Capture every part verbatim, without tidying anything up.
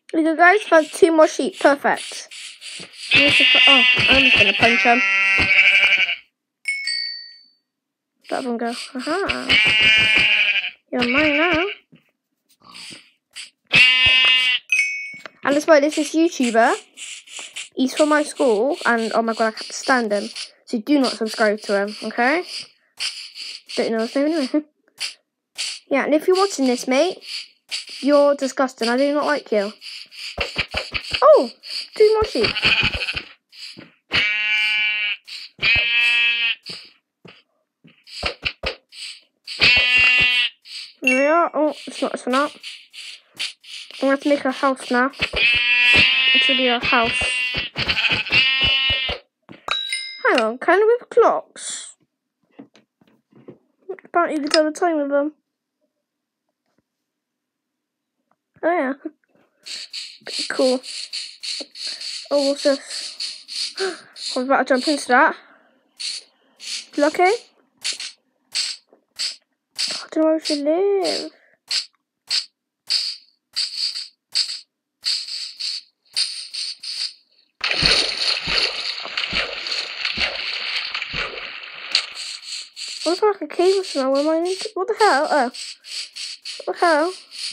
There you go, guys. Found two more sheep. Perfect. Oh, I'm just gonna punch him. That one go. Aha. You're mine now. And that's why this is YouTuber. He's from my school, and oh my god, I can't stand him. So do not subscribe to him, okay? Don't know his name anyway. Yeah, and if you're watching this, mate, you're disgusting. I do not like you. Oh, two more sheep. There we are. Oh, it's not, it's not. I'm going to have to make a house now. It should be a house. Hang on, can we have clocks? Apparently you can tell the time with them. Oh yeah. Pretty cool. Oh, what's this? I was about to jump into that. Lucky? I don't know where we should live. What if I like a cave or something? What am I into? What the hell? Oh. What the hell?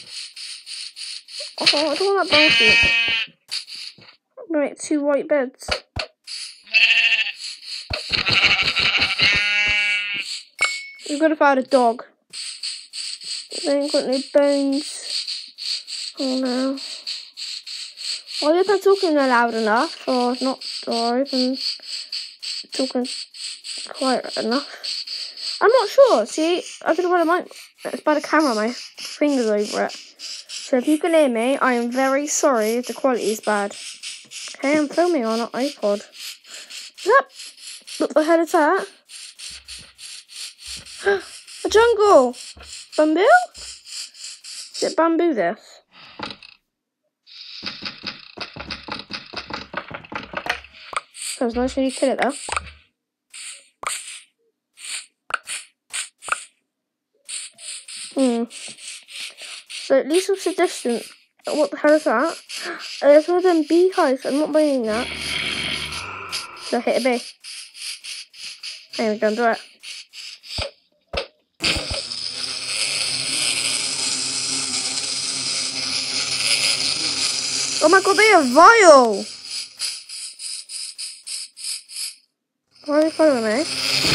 Oh, I don't want that brown sheep. I'm gonna make two white beds. We've got to find a dog. They ain't got no bones. Oh no. Well, if I'm talking loud enough, or not, or even talking quiet enough. I'm not sure. See, I don't know what I might. It's by the camera, my finger's over it. So if you can hear me, I am very sorry if the quality is bad. Okay, I'm filming on an iPod. Yep. What the hell is that? A jungle! Bamboo? Is it bamboo this? That was nice when you kill it though. Hmm. So at least it's a distance. What the hell is that? Uh, there's one of them beehives. I'm not buying that. Should I hit a bee? There we go, do it. Oh my god, they are vile! Why are they following me?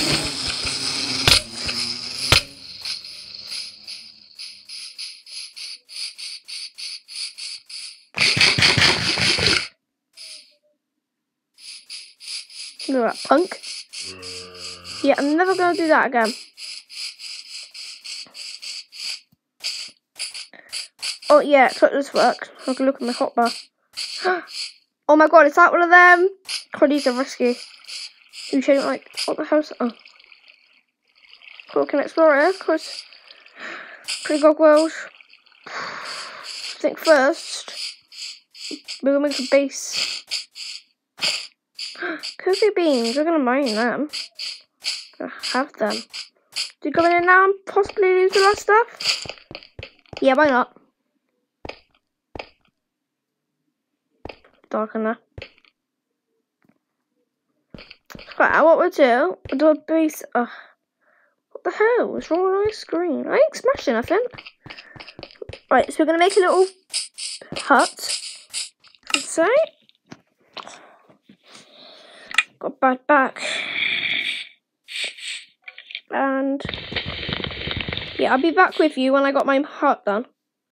Look at that punk. Yeah, I'm never gonna do that again. Oh yeah, click this work. I can look at my hotbar. Oh my god, is that one of them? God, these are risky. You shouldn't like what the hell's oh. Cool, can explore it, of course. Pretty good world. I think first we're gonna make a base. Coffee beans, we're gonna mine them. Gonna have them. Do you go in there now and possibly lose the last stuff? Yeah, why not? Dark in there. Right, what we'll do, we'll do a base. Uh, what the hell? What's wrong with my screen? I ain't smashing nothing. Right, so we're gonna make a little hut. Let's say. Got bad back. And yeah, I'll be back with you when I got my hut done.